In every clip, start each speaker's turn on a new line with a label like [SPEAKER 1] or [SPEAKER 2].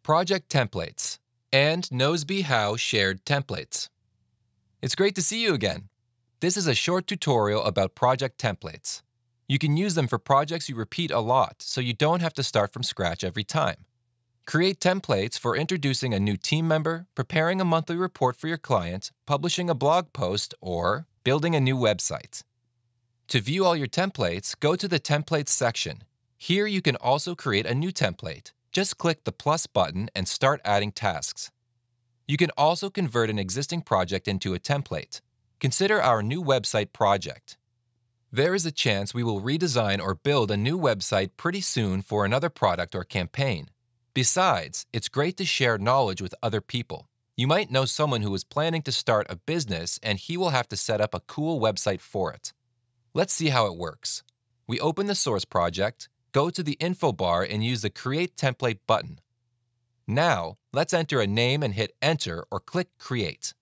[SPEAKER 1] Project Templates, and Nozbe How Shared Templates. It's great to see you again. This is a short tutorial about project templates. You can use them for projects you repeat a lot, so you don't have to start from scratch every time. Create templates for introducing a new team member, preparing a monthly report for your client, publishing a blog post, or building a new website. To view all your templates, go to the Templates section. Here you can also create a new template. Just click the plus button and start adding tasks. You can also convert an existing project into a template. Consider our new website project. There is a chance we will redesign or build a new website pretty soon for another product or campaign. Besides, it's great to share knowledge with other people. You might know someone who is planning to start a business and he will have to set up a cool website for it. Let's see how it works. We open the source project, go to the info bar and use the Create Template button. Now, let's enter a name and hit Enter or click Create.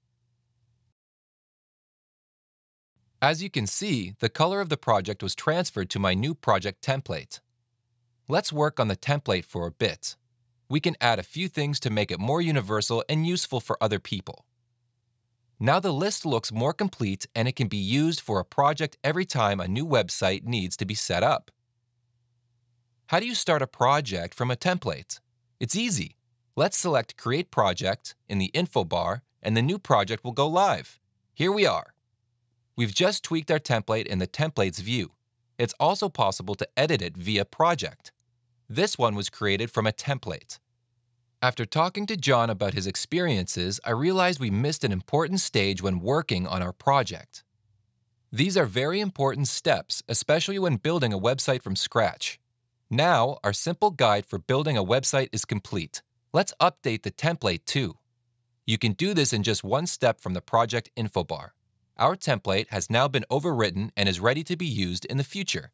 [SPEAKER 1] As you can see, the color of the project was transferred to my new project template. Let's work on the template for a bit. We can add a few things to make it more universal and useful for other people. Now the list looks more complete and it can be used for a project every time a new website needs to be set up. How do you start a project from a template? It's easy. Let's select Create Project in the info bar and the new project will go live. Here we are. We've just tweaked our template in the Templates view. It's also possible to edit it via Project. This one was created from a template. After talking to John about his experiences, I realized we missed an important stage when working on our project. These are very important steps, especially when building a website from scratch. Now, our simple guide for building a website is complete. Let's update the template too. You can do this in just one step from the project info bar. Our template has now been overwritten and is ready to be used in the future.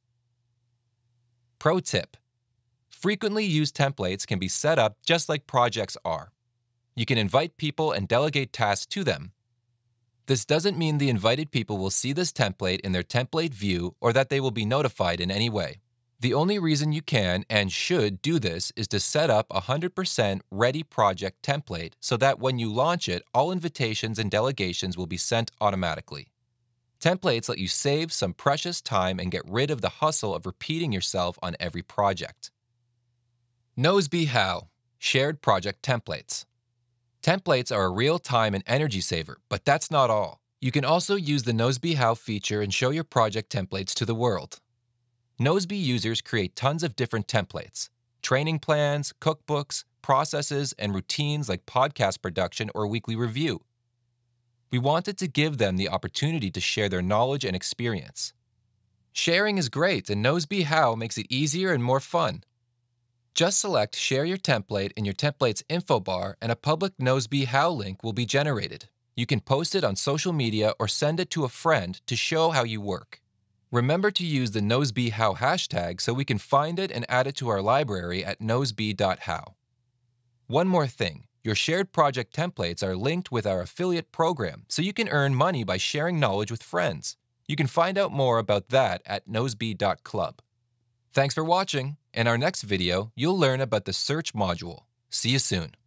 [SPEAKER 1] Pro tip: frequently used templates can be set up just like projects are. You can invite people and delegate tasks to them. This doesn't mean the invited people will see this template in their template view or that they will be notified in any way. The only reason you can and should do this is to set up a 100% ready project template so that when you launch it, all invitations and delegations will be sent automatically. Templates let you save some precious time and get rid of the hustle of repeating yourself on every project. Nozbe How Shared Project Templates. Templates are a real time and energy saver, but that's not all. You can also use the Nozbe How feature and show your project templates to the world. Nozbe users create tons of different templates: training plans, cookbooks, processes, and routines like podcast production or weekly review. We wanted to give them the opportunity to share their knowledge and experience. Sharing is great, and Nozbe How makes it easier and more fun. Just select Share Your Template in your template's info bar and a public Nozbe How link will be generated. You can post it on social media or send it to a friend to show how you work. Remember to use the Nozbe How hashtag so we can find it and add it to our library at nozbe.how. One more thing, your shared project templates are linked with our affiliate program so you can earn money by sharing knowledge with friends. You can find out more about that at nozbe.club. Thanks for watching. In our next video, you'll learn about the search module. See you soon.